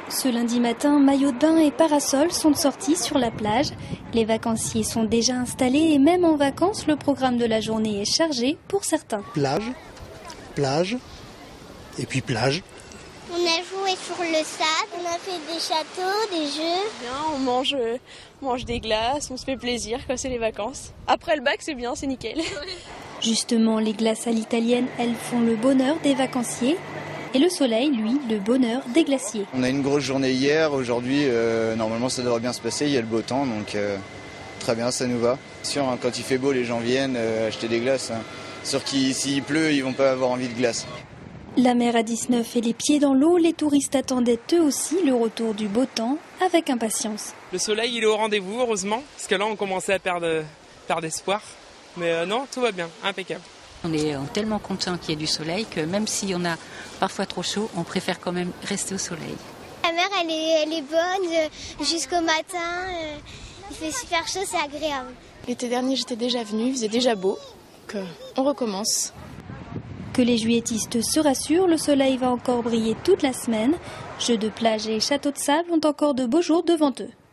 Ce lundi matin, maillot de bain et parasol sont sortis sur la plage. Les vacanciers sont déjà installés et même en vacances, le programme de la journée est chargé pour certains. Plage, et puis plage. On a joué sur le sable, on a fait des châteaux, des jeux. Bien, on mange des glaces, on se fait plaisir, c'est les vacances. Après le bac, c'est bien, c'est nickel. Justement, les glaces à l'italienne, elles font le bonheur des vacanciers. Et le soleil, lui, le bonheur des glaciers. On a une grosse journée hier, aujourd'hui, normalement ça devrait bien se passer, il y a le beau temps, donc très bien, ça nous va. Sûr, hein, quand il fait beau, les gens viennent acheter des glaces. Hein. Sûr que s'il pleut, ils vont pas avoir envie de glace. La mer à 19 et les pieds dans l'eau, les touristes attendaient eux aussi le retour du beau temps avec impatience. Le soleil, il est au rendez-vous, heureusement, parce que là, on commençait à perdre espoir. Mais non, tout va bien, impeccable. On est tellement content qu'il y ait du soleil que même si on a parfois trop chaud, on préfère quand même rester au soleil. La mer, elle est bonne jusqu'au matin. Il fait super chaud, c'est agréable. L'été dernier, j'étais déjà venue, il faisait déjà beau. Donc, on recommence. Que les juilletistes se rassurent, le soleil va encore briller toute la semaine. Jeux de plage et châteaux de sable ont encore de beaux jours devant eux.